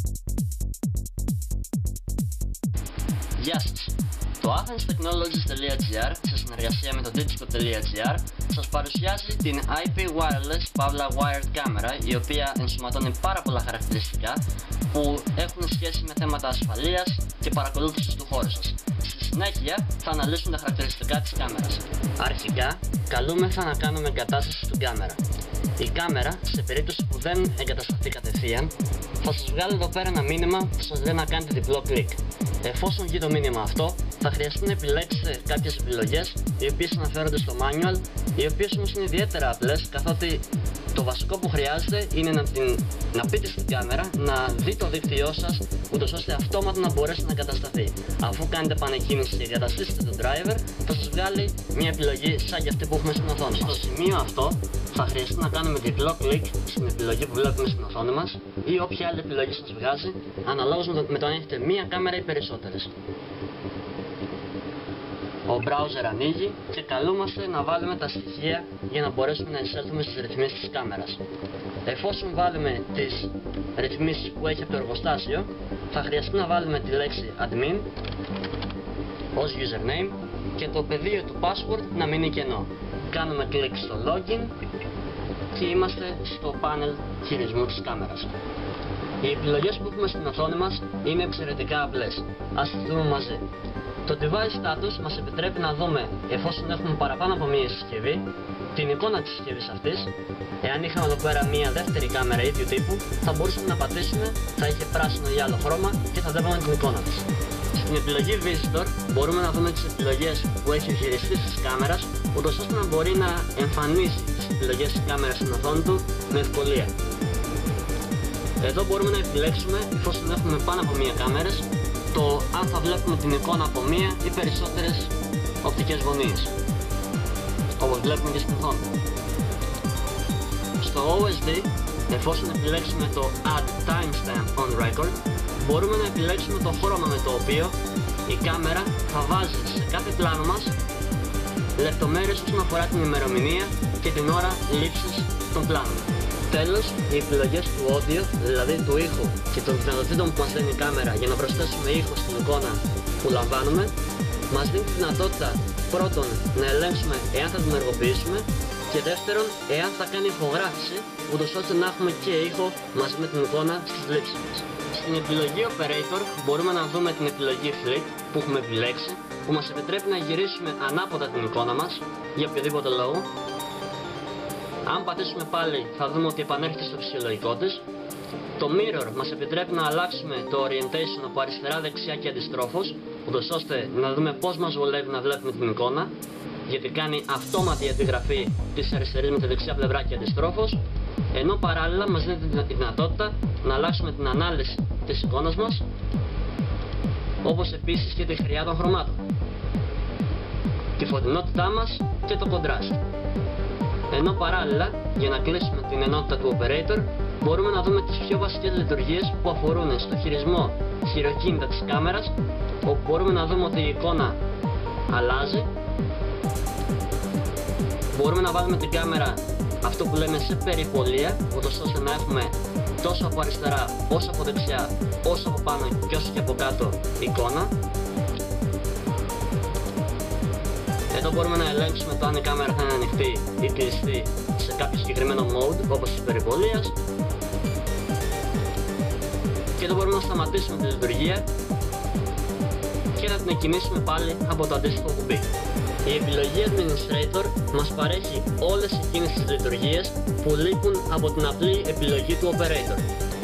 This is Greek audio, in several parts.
Γεια σας! Το AthensTechnologies.gr σε συνεργασία με το Digital.gr σας παρουσιάζει την IP Wireless Pavla Wired κάμερα, η οποία ενσωματώνει πάρα πολλά χαρακτηριστικά που έχουν σχέση με θέματα ασφαλείας και παρακολούθησης του χώρου σας. Στη συνέχεια θα αναλύσουμε τα χαρακτηριστικά της κάμερας. Αρχικά, καλούμεθα να κάνουμε εγκατάσταση στην κάμερα. Η κάμερα, σε περίπτωση που δεν εγκατασταθεί κατευθείαν, θα σας βγάλει εδώ πέρα ένα μήνυμα που σας λέει να κάνετε διπλό κλικ. Εφόσον γίνει το μήνυμα αυτό, θα χρειαστεί να επιλέξετε κάποιες επιλογές οι οποίες αναφέρονται στο manual, οι οποίες όμως είναι ιδιαίτερα απλές, καθότι το βασικό που χρειάζεται είναι να πείτε στην κάμερα να δει το δίκτυό σας, ούτως ώστε αυτόματα να μπορέσει να εγκατασταθεί. Αφού κάνετε επανεκκίνηση και εγκαταστήσετε τον driver, θα σας βγάλει μια επιλογή σαν και αυτή που έχουμε στην οθόνη. Στο σημείο αυτό θα χρειαστεί να κάνουμε διπλό κλικ στην επιλογή που βλέπουμε στην οθόνη μας ή όποια άλλη επιλογή σας βγάζει, αναλόγως με το αν έχετε μία κάμερα ή περισσότερες. Ο browser ανοίγει και καλούμαστε να βάλουμε τα στοιχεία για να μπορέσουμε να εισέλθουμε στις ρυθμίσεις της κάμερας. Εφόσον βάλουμε τις ρυθμίσεις που έχει από το εργοστάσιο, θα χρειαστεί να βάλουμε τη λέξη admin ως username και το πεδίο του password να μείνει κενό. Κάνουμε κλικ στο login και είμαστε στο πάνελ χειρισμού της κάμερας. Οι επιλογές που έχουμε στην οθόνη μας είναι εξαιρετικά απλές. Ας τις δούμε μαζί. Το device status μας επιτρέπει να δούμε, εφόσον έχουμε παραπάνω από μία συσκευή, την εικόνα της συσκευής αυτής. Εάν είχαμε εδώ πέρα μία δεύτερη κάμερα ίδιου τύπου, θα μπορούσαμε να πατήσουμε, θα είχε πράσινο ή άλλο χρώμα και θα βλέπαμε την εικόνα της. Στην επιλογή Visitor μπορούμε να δούμε τις επιλογές που έχει ο χειριστής της κάμερας, ούτως ώστε να μπορεί να εμφανίσει τις επιλογές της κάμερας στην οθόνη του με ευκολία. Εδώ μπορούμε να επιλέξουμε, εφόσον έχουμε πάνω από μία κάμερες, το αν θα βλέπουμε την εικόνα από μία ή περισσότερες οπτικές γωνίες, όπως βλέπουμε και στην οθόνη. Στο OSD, εφόσον επιλέξουμε το Add Timestamp on Record, μπορούμε να επιλέξουμε το χρώμα με το οποίο η κάμερα θα βάζει σε κάθε πλάνο μας λεπτομέρειες όσον αφορά την ημερομηνία και την ώρα λήψης των πλάνων. Τέλος, οι επιλογές του audio, δηλαδή του ήχου και των δυνατοτήτων που μας δίνει η κάμερα για να προσθέσουμε ήχο στην εικόνα που λαμβάνουμε, μας δίνει τη δυνατότητα πρώτον να ελέγξουμε εάν θα την ενεργοποιήσουμε και δεύτερον εάν θα κάνει ηχογράφηση, ούτως ώστε να έχουμε και ήχο μαζί με την εικόνα στις λήψεις μας. Στην επιλογή Operator μπορούμε να δούμε την επιλογή Flip που έχουμε επιλέξει, που μας επιτρέπει να γυρίσουμε ανάποδα την εικόνα μας για οποιοδήποτε λόγο. Αν πατήσουμε πάλι θα δούμε ότι επανέρχεται στο φυσιολογικό της. Το Mirror μας επιτρέπει να αλλάξουμε το orientation από αριστερά δεξιά και αντιστρόφως, ούτως ώστε να δούμε πώς μας βολεύει να βλέπουμε την εικόνα, γιατί κάνει αυτόματη αντιγραφή της αριστερής με τη δεξιά πλευρά και αντιστρόφως, ενώ παράλληλα μας δίνει τη δυνατότητα να αλλάξουμε την ανάλυση της εικόνας μας, όπως επίσης και τη χρειά των χρωμάτων, τη φωτεινότητά μας και το contrast. Ενώ παράλληλα, για να κλείσουμε την ενότητα του operator, μπορούμε να δούμε τις πιο βασικές λειτουργίες που αφορούν στο χειρισμό χειροκίνητα της κάμερας, όπου μπορούμε να δούμε ότι η εικόνα αλλάζει. Μπορούμε να βάλουμε την κάμερα αυτό που λέμε σε περιπολία, ούτως ώστε να έχουμε τόσο από αριστερά, όσο από δεξιά, όσο από πάνω και όσο και από κάτω εικόνα. Εδώ μπορούμε να ελέγξουμε το αν η κάμερα θα είναι ανοιχτή ή κλειστή σε κάποιο συγκεκριμένο mode, όπως της περιπολίας. Και εδώ μπορούμε να σταματήσουμε τη λειτουργία και να την εκκινήσουμε πάλι από το αντίστοιχο κουμπί. Η επιλογή Administrator μας παρέχει όλες εκείνες τις λειτουργίες που λείπουν από την απλή επιλογή του Operator.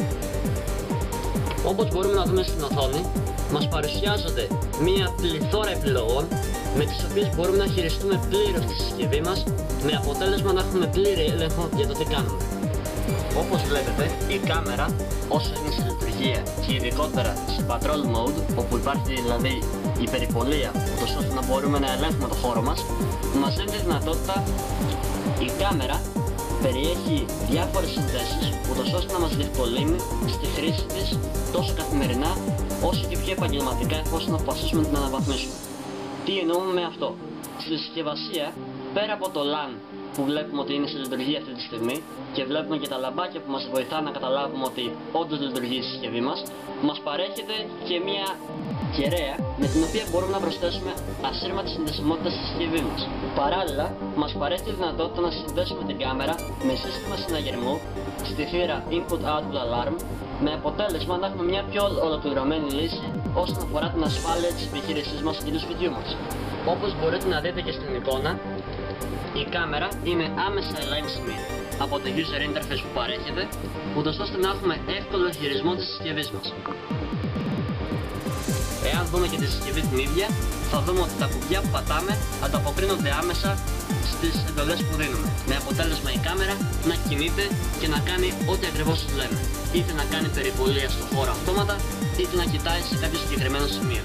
Όπως μπορούμε να δούμε στην οθόνη, μας παρουσιάζονται μία πληθώρα επιλογών με τις οποίες μπορούμε να χειριστούμε πλήρως τη συσκευή μας, με αποτέλεσμα να έχουμε πλήρη έλεγχο για το τι κάνουμε. Όπως βλέπετε, η κάμερα όσο είναι σε λειτουργία και ειδικότερα σε Patrol Mode, όπου υπάρχει δηλαδή η περιπολία, ούτως ώστε να μπορούμε να ελέγχουμε το χώρο μας, μας δίνει τη δυνατότητα η κάμερα περιέχει διάφορες συνδέσεις, ούτως ώστε να μας διευκολύνει στη χρήση της τόσο καθημερινά όσο και πιο επαγγελματικά, εφόσον αποφασίσουμε να την αναβαθμίσουμε. Τι εννοούμε με αυτό? Στη συσκευασία, πέρα από το LAN που βλέπουμε ότι είναι σε λειτουργία αυτή τη στιγμή και βλέπουμε και τα λαμπάκια που μας βοηθά να καταλάβουμε ότι όντως λειτουργεί η συσκευή μας παρέχεται και μια κεραία με την οποία μπορούμε να προσθέσουμε ασύρματη συνδεσιμότητα στη συσκευή μας. Παράλληλα, μας παρέχει τη δυνατότητα να συνδέσουμε την κάμερα με σύστημα συναγερμού στη θύρα Input-Output Alarm, με αποτέλεσμα να έχουμε μια πιο ολοκληρωμένη λύση όσον αφορά την ασφάλεια της επιχείρησής μας και του σπιτιού μας. Όπως μπορείτε να δείτε και στην εικόνα, η κάμερα είναι άμεσα ελέγξιμη από το user interface που παρέχεται, ούτως ώστε να έχουμε εύκολο χειρισμό της συσκευής μας. Εάν δούμε και τη συσκευή την ίδια, θα δούμε ότι τα κουμπιά που πατάμε ανταποκρίνονται άμεσα στις εντολές που δίνουμε, με αποτέλεσμα η κάμερα να κινείται και να κάνει ό,τι ακριβώς λέμε, είτε να κάνει περιπολία στο χώρο αυτόματα, είτε να κοιτάει σε κάποιο συγκεκριμένο σημείο.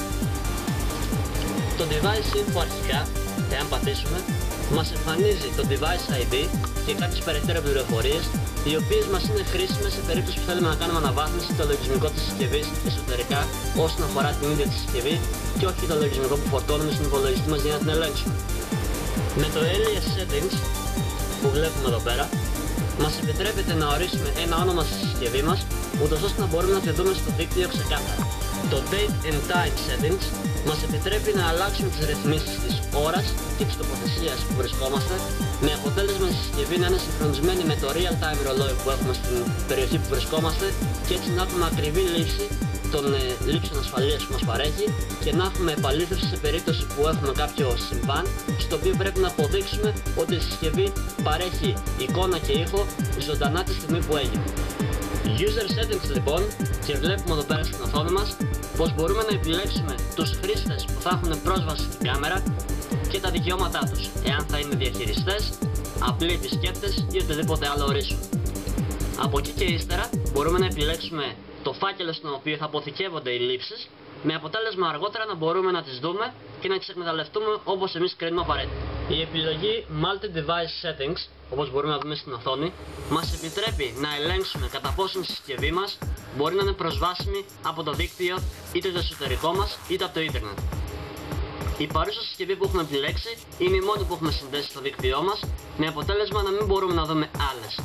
Το device info αρχικά, εάν πατήσουμε, μας εμφανίζει το device ID και κάποιες περαιτέρω πληροφορίες, οι οποίες μας είναι χρήσιμες σε περίπτωση που θέλουμε να κάνουμε αναβάθμιση το λογισμικό της συσκευής εσωτερικά όσον αφορά την ίδια τη συσκευή και όχι το λογισμικό που φορτώνουμε στον υπολογιστή μας για να την ελέγξουμε. Με το alias settings που βλέπουμε εδώ πέρα, μας επιτρέπεται να ορίσουμε ένα όνομα στη συσκευή μας, ούτως ώστε να μπορούμε να τη δούμε στο δίκτυο ξεκάθαρα. Το date and time settings μας επιτρέπει να αλλάξουμε τις ρυθμίσεις της ώρας και της τοποθεσίας που βρισκόμαστε, με αποτέλεσμα η συσκευή να είναι συγχρονισμένη με το real time ρολόι που έχουμε στην περιοχή που βρισκόμαστε και έτσι να έχουμε ακριβή λήψη των λήψεων ασφαλείας που μας παρέχει και να έχουμε επαλήθευση σε περίπτωση που έχουμε κάποιο συμβάν, στο οποίο πρέπει να αποδείξουμε ότι η συσκευή παρέχει εικόνα και ήχο ζωντανά τη στιγμή που έγινε. User settings λοιπόν, και βλέπουμε εδώ πέρα στην οθόνη μας πως μπορούμε να επιλέξουμε τους χρήστες που θα έχουν πρόσβαση στην κάμερα και τα δικαιώματά τους, εάν θα είναι διαχειριστές, απλοί επισκέπτες ή οτιδήποτε άλλο ορίσουμε. Από εκεί και ύστερα μπορούμε να επιλέξουμε το φάκελο στον οποίο θα αποθηκεύονται οι λήψεις, με αποτέλεσμα αργότερα να μπορούμε να τις δούμε και να τις εκμεταλλευτούμε όπως εμείς κρίνουμε απαραίτητο. Η επιλογή Multi-Device Settings, όπως μπορούμε να δούμε στην οθόνη, μας επιτρέπει να ελέγξουμε κατά πόσον η συσκευή μας μπορεί να είναι προσβάσιμη από το δίκτυο, είτε το εσωτερικό μας είτε από το ίντερνετ. Η παρούσα συσκευή που έχουμε επιλέξει είναι η μόνη που έχουμε συνδέσει στο δίκτυό μας, με αποτέλεσμα να μην μπορούμε να δούμε άλλες.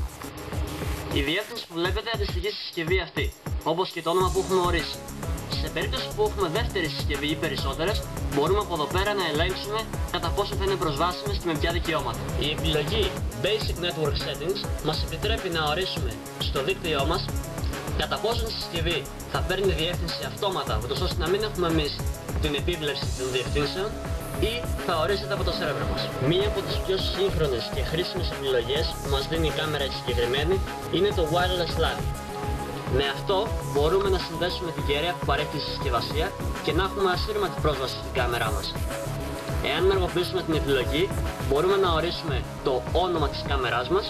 Η διεύθυνση που βλέπετε αντιστοιχεί στη συσκευή αυτή, όπως και το όνομα που έχουμε ορίσει. Σε περίπτωση που έχουμε δεύτερη συσκευή ή περισσότερες, μπορούμε από εδώ πέρα να ελέγξουμε κατά πόσο θα είναι προσβάσιμες και με ποια δικαιώματα. Η επιλογή Basic Network Settings μας επιτρέπει να ορίσουμε στο δίκτυό μας κατά πόσο η συσκευή θα παίρνει διεύθυνση αυτόματα, ούτως ώστε να μην έχουμε εμείς την επίβλεψη των διευθύνσεων, ή θα ορίζεται από το σερβερ μας. Μία από τις πιο σύγχρονες και χρήσιμες επιλογές που μας δίνει η κάμερα η συγκεκριμένη είναι το Wireless LAN. Με αυτό μπορούμε να συνδέσουμε την κεραία που παρέχει η συσκευασία και να έχουμε ασύρματη πρόσβαση στην κάμερά μας. Εάν ενεργοποιήσουμε την επιλογή, μπορούμε να ορίσουμε το όνομα της κάμεράς μας,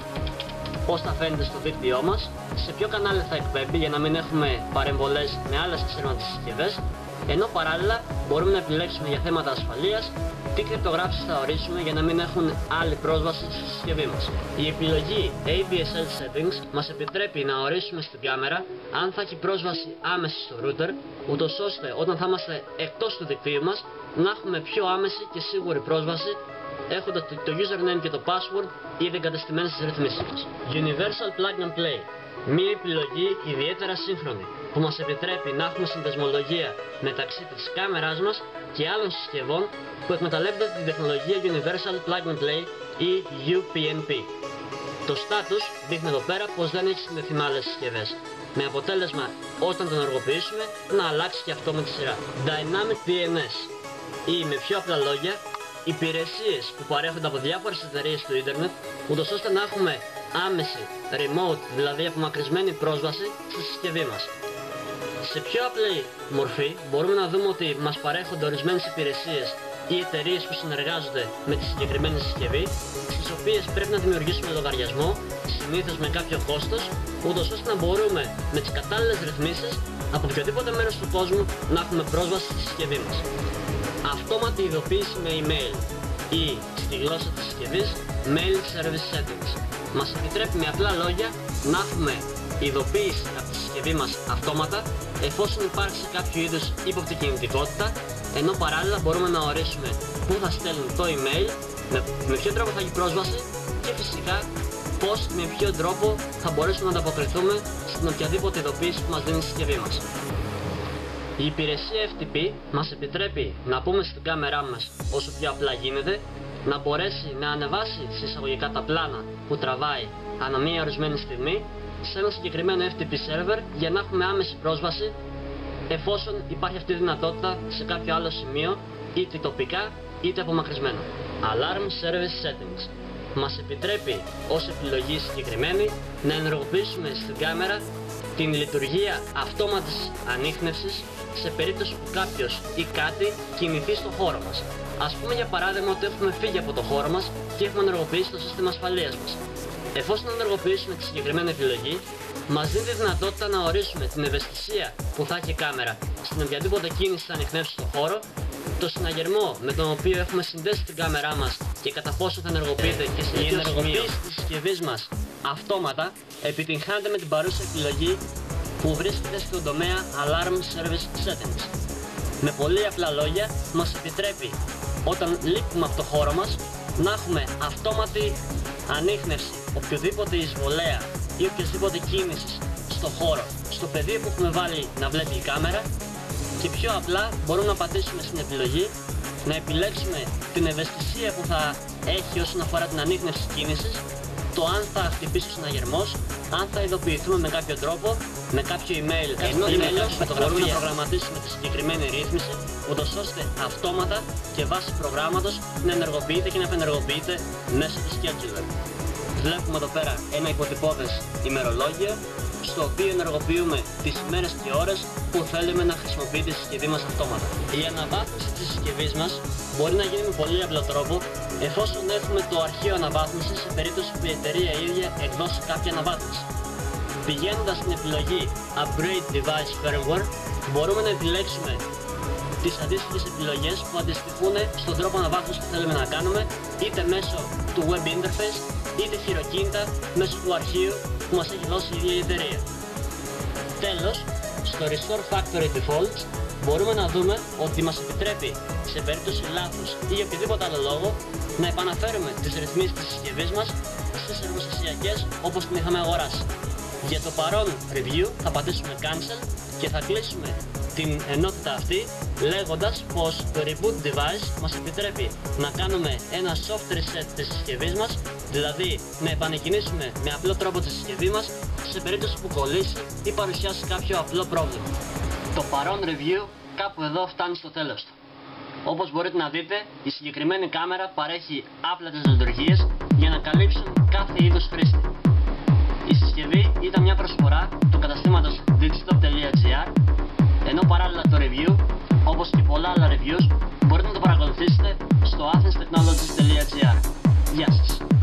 πώς θα φαίνεται στο δίκτυό μας, σε ποιο κανάλι θα εκπέμπει για να μην έχουμε παρεμβολές με άλλες ασύρματες συσκευές, ενώ παράλληλα μπορούμε να επιλέξουμε για θέματα ασφαλείας τι κρυπτογράφηση θα ορίσουμε για να μην έχουν άλλη πρόσβαση στη συσκευή μας. Η επιλογή ABSL Settings μας επιτρέπει να ορίσουμε στην κάμερα αν θα έχει πρόσβαση άμεση στο router, ούτως ώστε όταν θα είμαστε εκτός του δικτύου μας να έχουμε πιο άμεση και σίγουρη πρόσβαση, έχοντας το username και το password ήδη εγκατεστημένες στις ρυθμίσεις μας. Universal Plug and Play, μία επιλογή ιδιαίτερα σύγχρονη που μας επιτρέπει να έχουμε συνδεσμολογία μεταξύ της κάμεράς μας και άλλων συσκευών που εκμεταλλεύονται την τεχνολογία Universal Plug and Play ή UPnP. Το status δείχνει εδώ πέρα πως δεν έχει συνδεθεί με άλλες συσκευές, με αποτέλεσμα όταν τον ενεργοποιήσουμε να αλλάξει και αυτό με τη σειρά. Dynamic DNS, ή με πιο απλά λόγια, υπηρεσίες που παρέχονται από διάφορες εταιρείες του ίντερνετ, ούτως ώστε να έχουμε άμεση, remote, δηλαδή απομακρυσμένη πρόσβαση στη συσκευή μας. Σε πιο απλή μορφή μπορούμε να δούμε ότι μας παρέχονται ορισμένες υπηρεσίες ή εταιρείες που συνεργάζονται με τη συγκεκριμένη συσκευή, στις οποίες πρέπει να δημιουργήσουμε λογαριασμό, συνήθως με κάποιο κόστος, ούτως ώστε να μπορούμε με τις κατάλληλες ρυθμίσεις από οποιοδήποτε μέρος του κόσμου να έχουμε πρόσβαση στη συσκευή μας. Αυτόματη ειδοποίηση με email ή στη γλώσσα της συσκευής Mail Service Settings μας επιτρέπει με απλά λόγια να έχουμε ειδοποίηση από τη συσκευή μας αυτόματα εφόσον υπάρξει κάποιο είδους ύποπτη κινητικότητα, ενώ παράλληλα μπορούμε να ορίσουμε πού θα στέλνουν το email, με ποιο τρόπο θα έχει πρόσβαση και φυσικά πώς και με ποιο τρόπο θα μπορέσουμε να ανταποκριθούμε στην οποιαδήποτε ειδοποίηση που μας δίνει η συσκευή μας. Η υπηρεσία FTP μας επιτρέπει να πούμε στην κάμερά μας όσο πιο απλά γίνεται, να μπορέσει να ανεβάσει εισαγωγικά τα πλάνα που τραβάει ανά μία ορισμένη στιγμή σε ένα συγκεκριμένο FTP server για να έχουμε άμεση πρόσβαση εφόσον υπάρχει αυτή η δυνατότητα σε κάποιο άλλο σημείο, είτε τοπικά είτε απομακρυσμένο. Alarm Service Settings μας επιτρέπει ως επιλογή συγκεκριμένη να ενεργοποιήσουμε στην κάμερα την λειτουργία αυτόματης ανίχνευσης σε περίπτωση που κάποιος ή κάτι κινηθεί στο χώρο μας. Ας πούμε για παράδειγμα ότι έχουμε φύγει από το χώρο μας και έχουμε ενεργοποιήσει το σύστημα ασφαλείας μας. Εφόσον ενεργοποιήσουμε τη συγκεκριμένη επιλογή, μας δίνει τη δυνατότητα να ορίσουμε την ευαισθησία που θα έχει η κάμερα στην οποιαδήποτε κίνηση θα ανιχνεύσει στο χώρο, το συναγερμό με τον οποίο έχουμε συνδέσει την κάμερά μας και κατά πόσο θα ενεργοποιείται και η ενεργοποίηση της συσκευής μας αυτόματα επιτυγχάνεται με την παρούσα επιλογή που βρίσκεται στον τομέα Alarm Service Settings. Με πολύ απλά λόγια, μας επιτρέπει όταν λείπουμε από το χώρο μας να έχουμε αυτόματη ανίχνευση οποιοδήποτε εισβολέα ή οποιασδήποτε κίνησης στο χώρο, στο πεδίο που έχουμε βάλει να βλέπει η κάμερα, και πιο απλά μπορούμε να πατήσουμε στην επιλογή, να επιλέξουμε την ευαισθησία που θα έχει όσον αφορά την ανίχνευση κίνησης, το αν θα χτυπήσει ο συναγερμός, αν θα ειδοποιηθούμε με κάποιο τρόπο, με κάποιο email, ενώ μπορούμε να προγραμματίσουμε τη συγκεκριμένη ρύθμιση, ούτως ώστε αυτόματα και βάσει προγράμματος να ενεργοποιείται και να απενεργοποιείται μέσω του scheduler. Βλέπουμε εδώ πέρα ένα υποτυπώδες ημερολόγιο, στο οποίο ενεργοποιούμε τις ημέρες και ώρες που θέλουμε να χρησιμοποιεί τη συσκευή μας αυτόματα. Η αναβάθμιση της συσκευής μας μπορεί να γίνει με πολύ απλό τρόπο, εφόσον έχουμε το αρχείο αναβάθμισης σε περίπτωση που η εταιρεία ίδια εκδώσει κάποια αναβάθμιση. Πηγαίνοντας στην επιλογή Upgrade Device Firmware, μπορούμε να επιλέξουμε τις αντίστοιχες επιλογές που αντιστοιχούν στον τρόπο αναβάθμισης που θέλουμε να κάνουμε, είτε μέσω του web interface, είτε χειροκίνητα μέσω του αρχείου που μας έχει δώσει η ίδια η εταιρεία. Τέλος, στο Restore Factory Defaults μπορούμε να δούμε ότι μας επιτρέπει σε περίπτωση λάθους ή για οποιοδήποτε άλλο λόγο να επαναφέρουμε τις ρυθμίσεις της συσκευής μας στις εργοστασιακές όπως την είχαμε αγοράσει. Για το παρόν review θα πατήσουμε Cancel και θα κλείσουμε την ενότητα αυτή λέγοντας πως το Reboot Device μας επιτρέπει να κάνουμε ένα soft reset της συσκευής μας, δηλαδή να επανεκκινήσουμε με απλό τρόπο τη συσκευή μας σε περίπτωση που κολλήσει ή παρουσιάσει κάποιο απλό πρόβλημα. Το παρόν review κάπου εδώ φτάνει στο τέλος του. Όπως μπορείτε να δείτε, η συγκεκριμένη κάμερα παρέχει άπλετες λειτουργίες για να καλύψουν κάθε είδους χρήστη. Η συσκευή ήταν μια προσφορά του καταστήματος digitop.gr, ενώ παράλληλα το review, όπως και πολλά άλλα reviews, μπορείτε να το παρακολουθήσετε στο athens-technologies.gr. Γεια σας!